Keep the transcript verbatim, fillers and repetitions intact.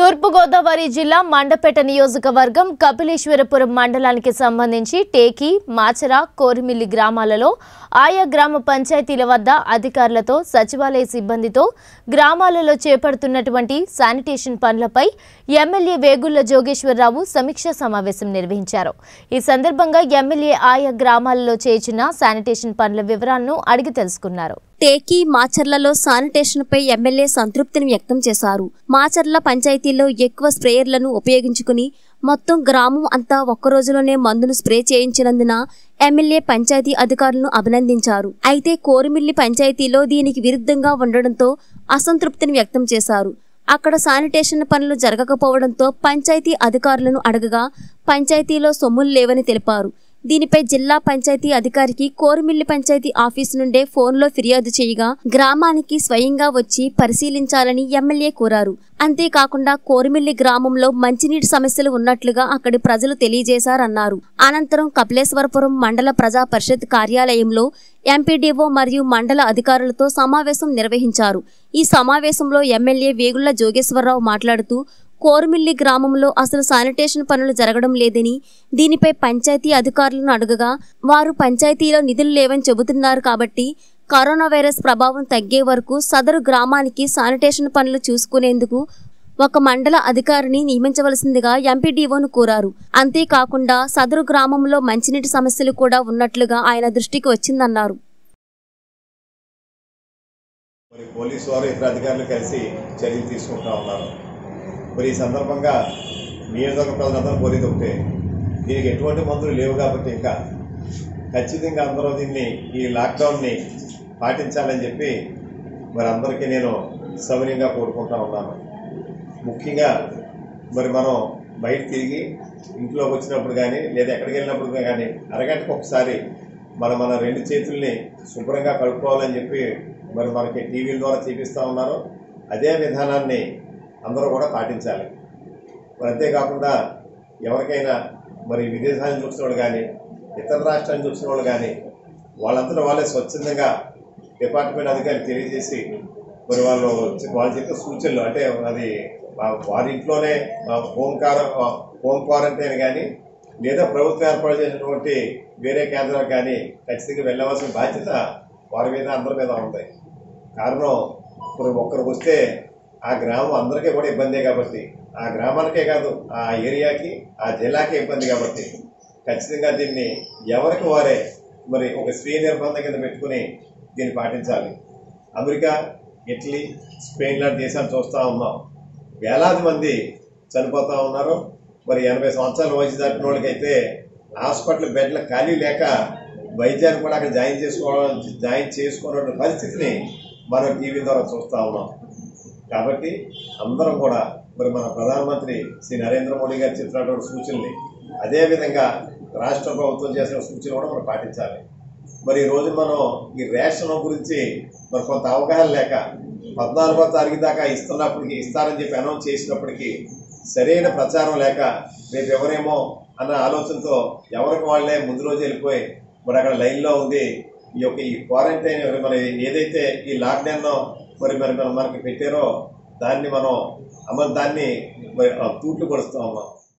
తూర్పు గోదావరి జిల్లా మండపేట నియోజకవర్గం కపిలేశ్వరపురం మండలానికి సంబంధించి టేకి, మాచర, కోరిమిల్లి గ్రామాలలో ఆయా గ్రామ పంచాయతీల వద్ద అధికారులతో సచివాలయ సిబ్బందితో గ్రామాలలో చేపడుతున్నటువంటి శానిటేషన్ పనులపై ఎమ్మెల్యే వేగుళ్ల జోగేశ్వరరావు సమీక్షా సమావేశం నిర్వహించారు। ఈ సందర్భంగా ఎమ్మెల్యే ఆయా గ్రామాలలో చేసిన శానిటేషన్ పనుల వివరాలను అడిగి తెలుసుకున్నారు। టేకి, మాచర్లలో శానిటేషన్ పై ఎమ్మెల్యే సంతృప్తిని వ్యక్తం చేశారు। మాచర్ల పంచాయతీలో ఎక్కువ స్ప్రేయర్లను ఉపయోగించుకుని మొత్తం గ్రామం అంతా ఒక్క రోజులోనే మందును స్ప్రే చేయించినందున ఎమ్మెల్యే పంచాయతీ అధికారులను అభినందించారు। అయితే కోరిమిల్లి పంచాయతీలో దీనికి విరుద్ధంగా ఉండడంతో అసంతృప్తిని వ్యక్తం చేశారు। అక్కడ శానిటేషన్ పనులు జరగకపోవడంతో పంచాయతీ అధికారులను అడగగా పంచాయతీలో సొమ్ములు లేవని తెలిపారు। దీనిపై జిల్లా పంచాయతీ అధికారికి కోరిమిల్లి పంచాయతీ ఆఫీసు నుండే ఫోన్లో ఫిర్యాదు చేయగా గ్రామానికి స్వయంగా వచ్చి పరిశీలించాలని ఎమ్మెల్యే కోరారు। అంతేకాకుండా కోరిమిల్లి గ్రామంలో మంచినీటి సమస్యలు ఉన్నట్లుగా అక్కడి ప్రజలు తెలియజేశారన్నారు। అనంతరం కపిలేశ్వరపురం మండల ప్రజా పరిషత్ కార్యాలయంలో ఎంపీడీఓ మరియు మండల అధికారులతో సమావేశం నిర్వహించారు। ఈ సమావేశంలో ఎమ్మెల్యే వేగుళ్ల జోగేశ్వరరావు మాట్లాడుతూ కోరిమిల్లి గ్రామంలో అసలు శానిటేషన్ పనులు జరగడం లేదని, దీనిపై పంచాయతీ అధికారులను అడగగా వారు పంచాయతీలో నిధులు లేవని చెబుతున్నారు కాబట్టి కరోనా వైరస్ ప్రభావం తగ్గే వరకు సదరు గ్రామానికి శానిటేషన్ పనులు చూసుకునేందుకు ఒక మండల అధికారిని నియమించవలసిందిగా ఎంపీడీఓను కోరారు। అంతేకాకుండా సదరు గ్రామంలో మంచినీటి సమస్యలు కూడా ఉన్నట్లుగా ఆయన దృష్టికి వచ్చిందన్నారు। పోలీసు వారు ఇతర అధికారులు కలిసి చర్యలు తీసుకుంటా ఉన్నారు। మరి ఈ సందర్భంగా నియోజకవర్గ ప్రజలందరూ కోరేది ఒకటే, దీనికి ఎటువంటి మందులు లేవు కాబట్టి ఇంకా ఖచ్చితంగా అందరూ దీన్ని ఈ లాక్డౌన్ని పాటించాలని చెప్పి మరి అందరికీ నేను సవినయంగా కోరుకుంటా ఉన్నాను। ముఖ్యంగా మరి మనం బయట తిరిగి ఇంట్లోకి వచ్చినప్పుడు కానీ లేదా ఎక్కడికి వెళ్ళినప్పుడు కానీ అరగంటకు ఒకసారి మనం మన రెండు చేతుల్ని శుభ్రంగా కడుక్కోవాలని చెప్పి మరి మనకి టీవీల ద్వారా చూపిస్తూ ఉన్నారు। అదే విధానాన్ని అందరూ కూడా పాటించాలి। మరి అంతేకాకుండా ఎవరికైనా మరి విదేశాలను చూసిన వాళ్ళు కానీ ఇతర రాష్ట్రాలను చూసిన వాళ్ళు కానీ వాళ్ళంతా వాళ్ళే స్వచ్ఛందంగా డిపార్ట్మెంట్ అధికారులు తెలియజేసి మరి వాళ్ళు వాళ్ళు చెప్పిన సూచనలు అంటే అది వారి ఇంట్లోనే హోమ్ క్వార హోమ్ క్వారంటైన్ కానీ లేదా ప్రభుత్వం ఏర్పాటు చేసినటువంటి వేరే కేంద్రాలకు కానీ ఖచ్చితంగా వెళ్ళవలసిన బాధ్యత వారి మీద అందరి మీద ఉంది। కారణం ఇప్పుడు ఒక్కరికి వస్తే ఆ గ్రామం అందరికీ కూడా ఇబ్బందే కాబట్టి, ఆ గ్రామానికే కాదు ఆ ఏరియాకి ఆ జిల్లాకే ఇబ్బంది కాబట్టి ఖచ్చితంగా దీన్ని ఎవరికి వారే మరి ఒక స్వీయ నిర్బంధం కింద పెట్టుకుని దీన్ని పాటించాలి। అమెరికా, ఇటలీ, స్పెయిన్ లాంటి దేశాలు చూస్తూ ఉన్నాం, వేలాది మంది చనిపోతూ ఉన్నారు। మరి ఎనభై సంవత్సరాల వయసు దాటిన వాళ్ళకైతే హాస్పిటల్ బెడ్ల ఖాళీ లేక వైద్యాన్ని కూడా అక్కడ జాయిన్ చేసుకోవడం జాయిన్ చేసుకున్న పరిస్థితిని మనం టీవీ ద్వారా చూస్తూ ఉన్నాం। కాబట్టి అందరం కూడా మరి మన ప్రధానమంత్రి శ్రీ నరేంద్ర మోడీ గారు చెప్పినటువంటి సూచనల్ని అదేవిధంగా రాష్ట్ర ప్రభుత్వం చేసిన సూచనలు కూడా మనం పాటించాలి। మరి ఈరోజు మనం ఈ రేషన్ గురించి మరి కొంత అవగాహన లేక పద్నాలుగో తారీఖు దాకా ఇస్తున్నప్పటికీ ఇస్తారని చెప్పి అనౌన్స్ చేసినప్పటికీ సరైన ప్రచారం లేక రేపు ఎవరేమో అన్న ఆలోచనతో ఎవరికి వాళ్ళే ముందు రోజు వెళ్ళిపోయి మరి అక్కడ లైన్లో ఉంది ఈ యొక్క ఈ క్వారంటైన్ మరి ఏదైతే ఈ లాక్డౌన్ మరి మరి మనకి పెట్టారో దాన్ని మనం అమలు దాన్ని తూట్లు పడుస్తూ ఉన్నాం।